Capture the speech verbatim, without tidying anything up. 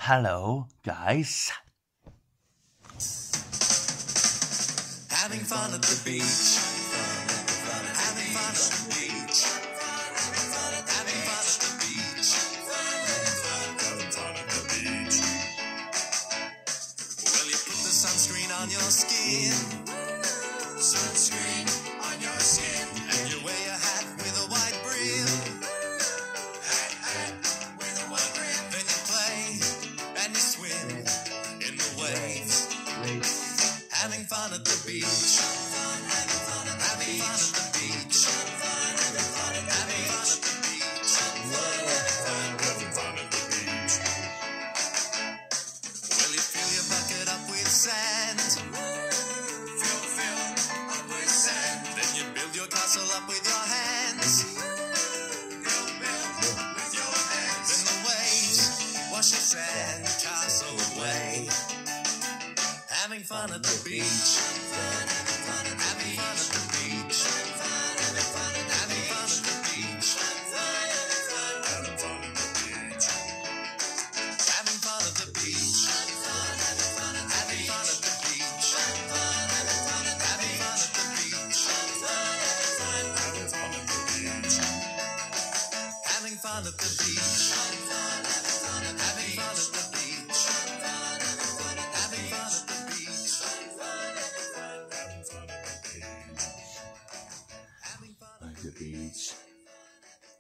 Hello, guys. Having fun at the beach. Having fun at the beach. Having fun at the beach. Having fun at the beach. Well, you put the sunscreen on your skin. Sunscreen on your skin. And you wear your hat with a white brim. Hat, hat with a white brim. Then you play and you swim in the waves. Having fun at the beach. Having fun at the beach. Having fun at the beach. Having fun at the beach. Having fun at the beach. Well, you fill your bucket up with sand. Fill, fill up with sand. Then you build your castle up with your hands. Build, build with your hands. Then the waves wash your sand castle away. Having fun at the beach.